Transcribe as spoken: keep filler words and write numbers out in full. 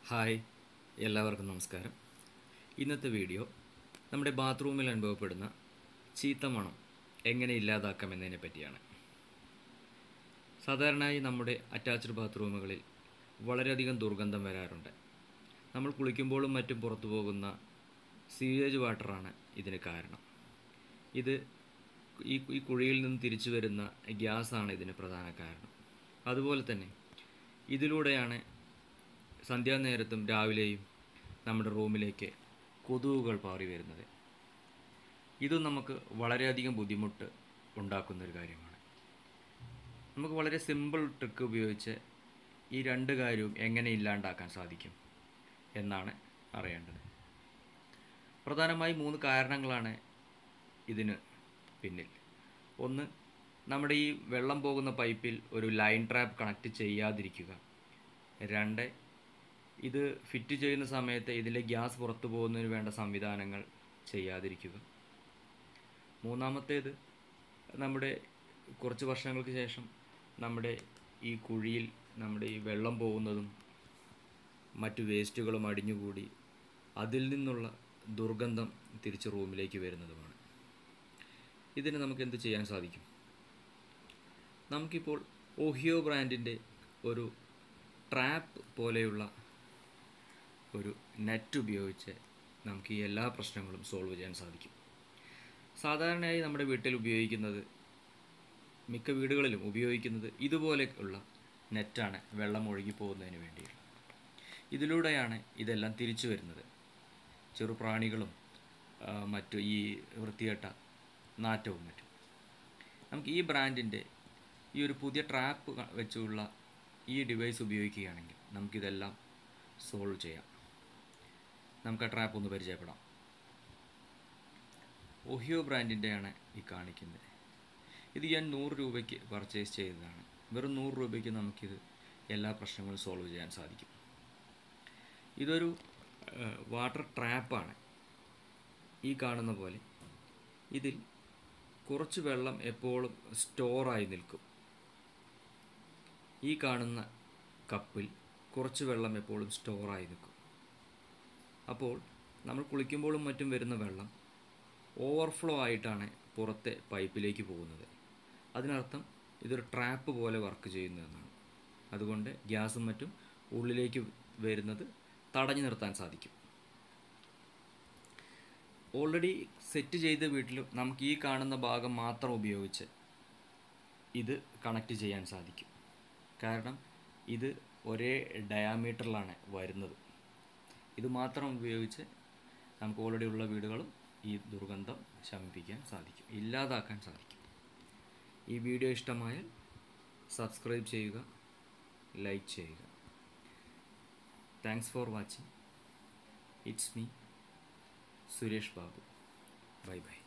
Hi, എല്ലാവർക്കും നമസ്കാരം. ഇന്നത്തെ വീഡിയോ നമ്മുടെ ബാത്റൂമിൽ അനുഭവപ്പെടുന്ന ചീത്ത മണം എങ്ങനെ ഇല്ലാതാക്കാമെന്നതിനെ പറ്റിയാണ്. സാധാരണയായി നമ്മുടെ അറ്റാച്ച്ഡ് ബാത്റൂമുകളിൽ വളരെയധികം ദുർഗന്ധം വരാറുണ്ട്. നമ്മൾ കുളിക്കുമ്പോഴും മറ്റും പുറത്തു പോകുന്ന സീവേജ് വാട്ടറാണ് ഇതിന് കാരണം. ഇത് ഈ ഈ കുഴിയിൽ നിന്ന് തിരിച്ചു വരുന്ന ഗ്യാസാണ് ഇതിന് പ്രധാന കാരണം. അതുപോലെ തന്നെ ഇതിലൂടെയാണ് സന്ധ്യാനേരത്തും രാവിലെയും നമ്മുടെ റൂമിലേക്ക് കൊതുകുകൾ പാറി വരുന്നത്. ഇതും നമുക്ക് വളരെയധികം ബുദ്ധിമുട്ട് ഉണ്ടാക്കുന്നൊരു കാര്യമാണ്. നമുക്ക് വളരെ സിമ്പിൾ ട്രിക്ക് ഉപയോഗിച്ച് ഈ രണ്ട് കാര്യവും എങ്ങനെ ഇല്ലാണ്ടാക്കാൻ സാധിക്കും എന്നാണ് അറിയേണ്ടത്. പ്രധാനമായും മൂന്ന് കാരണങ്ങളാണ് ഇതിന് പിന്നിൽ. ഒന്ന്, നമ്മുടെ ഈ വെള്ളം പോകുന്ന പൈപ്പിൽ ഒരു ലൈൻ ട്രാപ്പ് കണക്ട് ചെയ്യാതിരിക്കുക. രണ്ട്, ഇത് ഫിറ്റ് ചെയ്യുന്ന സമയത്ത് ഇതിലെ ഗ്യാസ് പുറത്തു പോകുന്നതിന് വേണ്ട സംവിധാനങ്ങൾ ചെയ്യാതിരിക്കുക. മൂന്നാമത്തേത്, നമ്മുടെ കുറച്ച് വർഷങ്ങൾക്ക് ശേഷം നമ്മുടെ ഈ കുഴിയിൽ നമ്മുടെ ഈ വെള്ളം പോകുന്നതും മറ്റു വേസ്റ്റുകളും അടിഞ്ഞുകൂടി അതിൽ നിന്നുള്ള ദുർഗന്ധം തിരിച്ച് റൂമിലേക്ക് വരുന്നതുമാണ്. ഇതിന് നമുക്ക് എന്ത് ചെയ്യാൻ സാധിക്കും? നമുക്കിപ്പോൾ ഓഹിയോ ബ്രാൻഡിൻ്റെ ഒരു ട്രാപ്പ് പോലെയുള്ള ഒരു നെറ്റ് ഉപയോഗിച്ച് നമുക്ക് ഈ എല്ലാ പ്രശ്നങ്ങളും സോൾവ് ചെയ്യാൻ സാധിക്കും. സാധാരണയായി നമ്മുടെ വീട്ടിൽ ഉപയോഗിക്കുന്നത്, മിക്ക വീടുകളിലും ഉപയോഗിക്കുന്നത് ഇതുപോലെയുള്ള നെറ്റാണ്, വെള്ളം ഒഴുകി പോകുന്നതിന് വേണ്ടിയുള്ള. ഇതിലൂടെയാണ് ഇതെല്ലാം തിരിച്ചു വരുന്നത്. ചെറുപ്രാണികളും മറ്റു ഈ വൃത്തികെട്ട നാറ്റവും മറ്റും. നമുക്ക് ഈ ബ്രാൻഡിൻ്റെ ഈ ഒരു പുതിയ ട്രാപ്പ് വെച്ചുള്ള ഈ ഡിവൈസ് ഉപയോഗിക്കുകയാണെങ്കിൽ നമുക്കിതെല്ലാം സോൾവ് ചെയ്യാം. നമുക്ക് ആ ട്രാപ്പ് ഒന്ന് പരിചയപ്പെടാം. ഓഹിയോ ബ്രാൻഡിൻ്റെയാണ് ഈ കാണിക്കുന്നത്. ഇത് ഞാൻ നൂറ് രൂപയ്ക്ക് പർച്ചേസ് ചെയ്തതാണ്. വെറും നൂറ് രൂപയ്ക്ക് നമുക്കിത് എല്ലാ പ്രശ്നങ്ങളും സോൾവ് ചെയ്യാൻ സാധിക്കും. ഇതൊരു വാട്ടർ ട്രാപ്പാണ്. ഈ കാണുന്ന പോലെ ഇതിൽ കുറച്ച് വെള്ളം എപ്പോഴും സ്റ്റോറായി നിൽക്കും. ഈ കാണുന്ന കപ്പിൽ കുറച്ച് വെള്ളം എപ്പോഴും സ്റ്റോറായി നിൽക്കും. അപ്പോൾ നമ്മൾ കുളിക്കുമ്പോഴും മറ്റും വരുന്ന വെള്ളം ഓവർഫ്ലോ ആയിട്ടാണ് പുറത്തെ പൈപ്പിലേക്ക് പോകുന്നത്. അതിനർത്ഥം ഇതൊരു ട്രാപ്പ് പോലെ വർക്ക് ചെയ്യുന്നതെന്നാണ്. അതുകൊണ്ട് ഗ്യാസും മറ്റും ഉള്ളിലേക്ക് വരുന്നത് തടഞ്ഞു നിർത്താൻ സാധിക്കും. ഓൾറെഡി സെറ്റ് ചെയ്ത വീട്ടിലും നമുക്ക് ഈ കാണുന്ന ഭാഗം മാത്രം ഉപയോഗിച്ച് ഇത് കണക്റ്റ് ചെയ്യാൻ സാധിക്കും. കാരണം ഇത് ഒരേ ഡയാമീറ്ററിലാണ് വരുന്നത്. ഇത് മാത്രം ഉപയോഗിച്ച് നമുക്ക് ഓൾറെഡി ഉള്ള വീടുകളും ഈ ദുർഗന്ധം ശമിപ്പിക്കാൻ സാധിക്കും, ഇല്ലാതാക്കാൻ സാധിക്കും. ഈ വീഡിയോ ഇഷ്ടമായാൽ സബ്സ്ക്രൈബ് ചെയ്യുക, ലൈക്ക് ചെയ്യുക. Thanks for watching. It's me Suresh Babu. Bye by.